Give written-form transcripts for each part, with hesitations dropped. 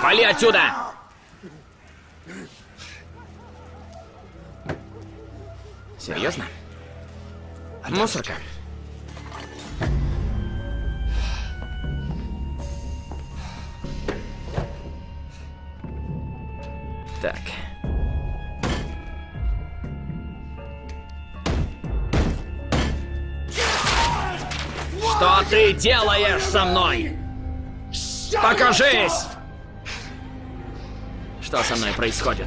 Вали отсюда! Серьезно? Мусорка. Так. Что ты делаешь со мной? Покажись! Что со мной происходит?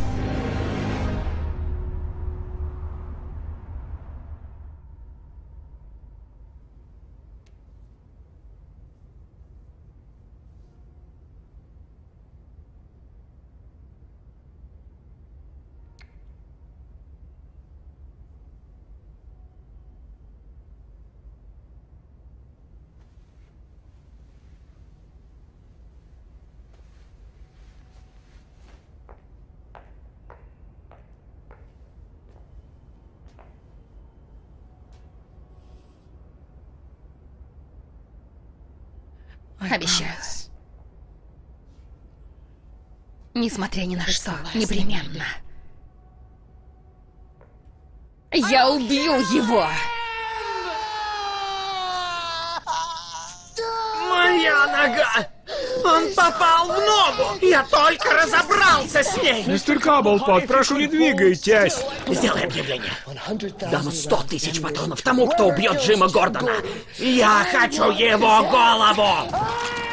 Обещаю. Несмотря ни на что, непременно. Я убью его! Моя нога! Он попал в ногу! Я только разобрался с ней! Мистер Каблпот, прошу, не двигайтесь! Сделай объявление. Дам 100 000 патронов тому, кто убьет Джима Гордона. Я хочу его голову!